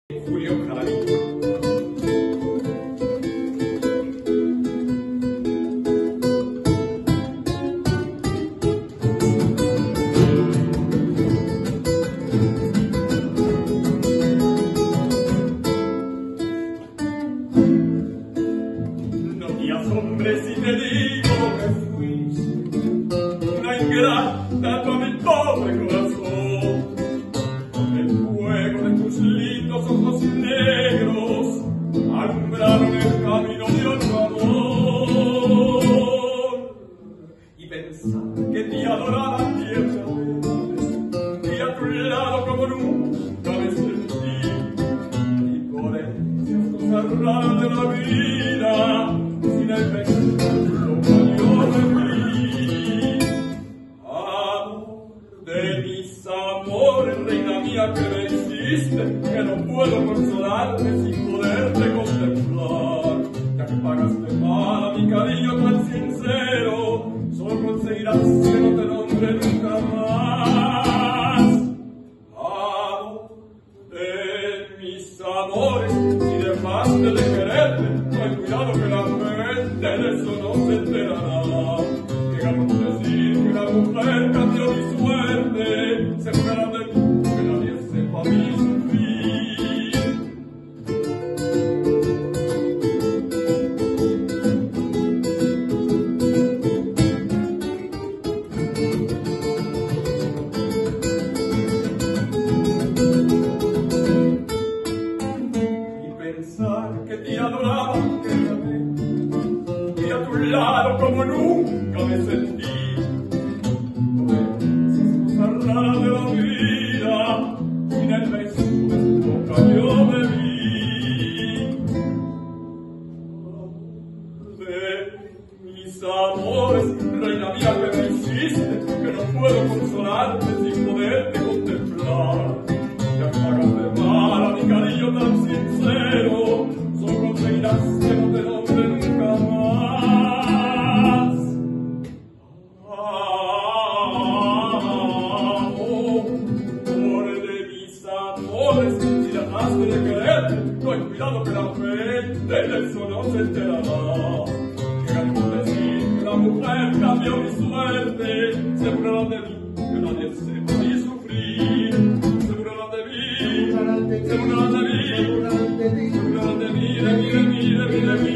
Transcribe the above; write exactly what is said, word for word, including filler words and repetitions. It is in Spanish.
Julio Jaramillo. No te asombres si te digo que fuiste una ingrata a mi pobre corazón. El fuego de tus lindos ojos negros alumbraron el camino de otro amor. Y pensar que te adoraba tiernamente y a tu lado como nunca me sentí. Y por esas cosas raras de la vida, sin el beso valió de mí. Amor de mis amores, reina mía, que me hiciste, que no puedo consolarme sin poderte contemplar. Ya que pagaste mal a mi cariño tan sincero, solo conseguirás que no te nombre nunca más. Amor de mis amores, si dejaste de quererme, no hay cuidado que la gente de eso no se enterará. Llegamos a decir que una mujer cambió mi suerte, se burlarán de mí, que nadie sepa mi sufrir. Y pensar que te adoraba, que te amé, y a tu lado como nunca me sentí. Esas cosas raras de la vida, sin el beso de tu boca yo me vi. De mis amores, reina mía, que me hiciste, que no puedo consolarte sin poderte contemplar. Ya que pagaste mal a mi cariño tan sincero, solo conseguirás que no te nombre nunca más. Amor de mis amores, si dejaste de quererte, no hay cuidado que la gente de eso no se enterará. Llegaré a decir que una mujer cambió mi suerte, se burlarán de mí, que nadie sepa ni sufrir. Se burlarán de mí, se burlarán de mí, se burlarán de mí, de mí, de mí, de mí, de mí, de mí.